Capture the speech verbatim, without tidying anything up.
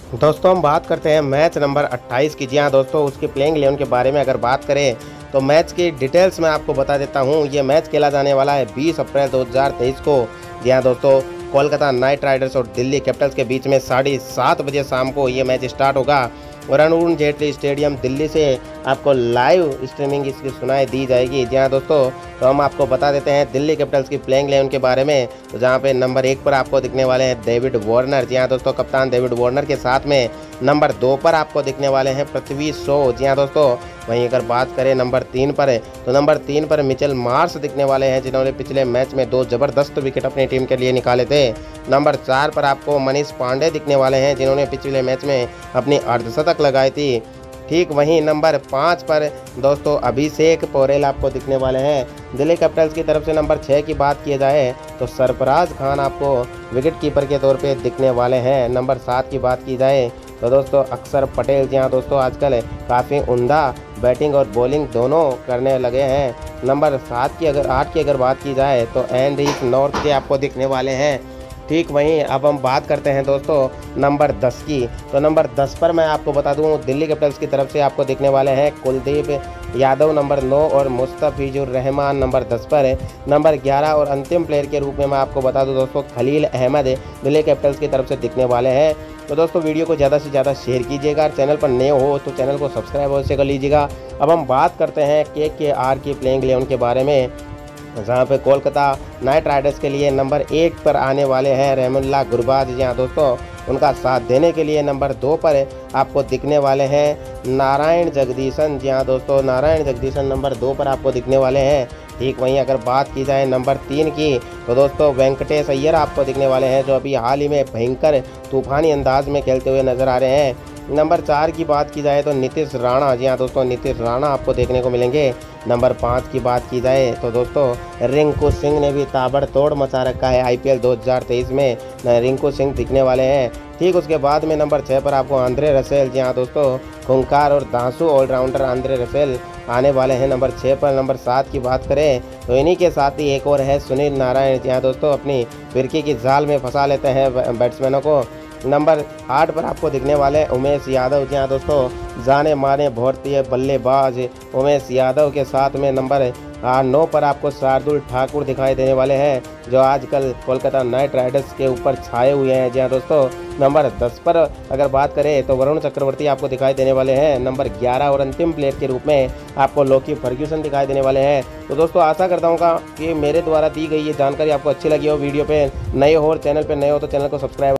दोस्तों हम बात करते हैं मैच नंबर अट्ठाईस की। जी हाँ दोस्तों, उसके प्लेइंग इलेवन के बारे में अगर बात करें तो मैच की डिटेल्स मैं आपको बता देता हूँ। ये मैच खेला जाने वाला है बीस अप्रैल दो हज़ार तेईस को। जी हाँ दोस्तों, कोलकाता नाइट राइडर्स और दिल्ली कैपिटल्स के बीच में साढ़े सात बजे शाम को ये मैच स्टार्ट होगा और अरुण जेटली स्टेडियम दिल्ली से आपको लाइव स्ट्रीमिंग इसकी सुनाई दी जाएगी। जी हाँ दोस्तों, तो हम आपको बता देते हैं दिल्ली कैपिटल्स की प्लेइंग इलेवन के बारे में। तो जहाँ पे नंबर एक पर आपको दिखने वाले हैं डेविड वार्नर। जी हाँ दोस्तों, कप्तान डेविड वार्नर के साथ में नंबर दो पर आपको दिखने वाले हैं पृथ्वी शॉ। जी हाँ दोस्तों, वहीं अगर बात करें नंबर तीन पर तो नंबर तीन पर मिचेल मार्श दिखने वाले हैं, जिन्होंने पिछले मैच में दो जबरदस्त विकेट अपनी टीम के लिए निकाले थे। नंबर चार पर आपको मनीष पांडे दिखने वाले हैं, जिन्होंने पिछले मैच में अपनी अर्धशतक लगाई थी। ठीक वहीं नंबर पाँच पर दोस्तों अभिषेक पोरेल आपको दिखने वाले हैं। दिल्ली कैपिटल्स की तरफ से नंबर छः की बात की जाए तो सरफराज खान आपको विकेट कीपर के तौर पे दिखने वाले हैं। नंबर सात की बात की जाए तो दोस्तों अक्षर पटेल। जी हाँ दोस्तों, आजकल काफ़ी उम्दा बैटिंग और बॉलिंग दोनों करने लगे हैं। नंबर सात की अगर आठ की अगर बात की जाए तो एंड्रिक नॉर्थ के आपको दिखने वाले हैं। ठीक वहीं अब हम बात करते हैं दोस्तों नंबर दस की। तो नंबर दस पर मैं आपको बता दूं दिल्ली कैपिटल्स की तरफ से आपको दिखने वाले हैं कुलदीप यादव नंबर नौ और मुस्तफिजुर रहमान नंबर दस पर है। नंबर ग्यारह और अंतिम प्लेयर के रूप में मैं आपको बता दूं दोस्तों खलील अहमद दिल्ली कैपिटल्स की तरफ से दिखने वाले हैं। तो दोस्तों वीडियो को ज़्यादा से ज़्यादा शेयर कीजिएगा, चैनल पर नए हो तो चैनल को सब्सक्राइब अवश्य कर लीजिएगा। अब हम बात करते हैं के के आर की प्लेइंग इलेवन के बारे में, जहाँ पे कोलकाता नाइट राइडर्स के लिए नंबर एक पर आने वाले हैं रहमुल्लाह गुरबाज। जी हाँ दोस्तों, उनका साथ देने के लिए नंबर दो पर आपको दिखने वाले हैं नारायण जगदीशन। जी हाँ दोस्तों, नारायण जगदीशन नंबर दो पर आपको दिखने वाले हैं। ठीक वहीं अगर बात की जाए नंबर तीन की तो दोस्तों वेंकटेश अय्यर आपको दिखने वाले हैं, जो अभी हाल ही में भयंकर तूफानी अंदाज में खेलते हुए नजर आ रहे हैं। नंबर चार की बात की जाए तो नीतीश राणा। जी हाँ दोस्तों, नीतीश राणा आपको देखने को मिलेंगे। नंबर पाँच की बात की जाए तो दोस्तों रिंकू सिंह ने भी ताबड़तोड़ मचा रखा है आईपीएल दो हज़ार तेईस में, रिंकू सिंह दिखने वाले हैं। ठीक उसके बाद में नंबर छः पर आपको आंद्रे रसेल। जी हाँ दोस्तों, खूंखार और दांसू ऑलराउंडर आंद्रे रसेल आने वाले हैं नंबर छः पर। नंबर सात की बात करें तो इन्हीं के साथ ही एक और है सुनील नारायण। जी हाँ दोस्तों, अपनी फिरकी की जाल में फंसा लेते हैं बैट्समैनों को। नंबर आठ पर आपको दिखने वाले उमेश यादव। जी हाँ दोस्तों, जाने माने भारतीय बल्लेबाज उमेश यादव के साथ में नंबर नौ पर आपको शार्दुल ठाकुर दिखाई देने वाले हैं, जो आजकल कोलकाता नाइट राइडर्स के ऊपर छाए हुए हैं। जी हाँ दोस्तों, नंबर दस पर अगर बात करें तो वरुण चक्रवर्ती आपको दिखाई देने वाले हैं। नंबर ग्यारह और अंतिम प्लेयर के रूप में आपको लोकी फर्ग्यूसन दिखाई देने वाले हैं। तो दोस्तों आशा करता हूँ कि मेरे द्वारा दी गई ये जानकारी आपको अच्छी लगी हो। वीडियो पे नए हो और चैनल पे नए हो तो चैनल को सब्सक्राइब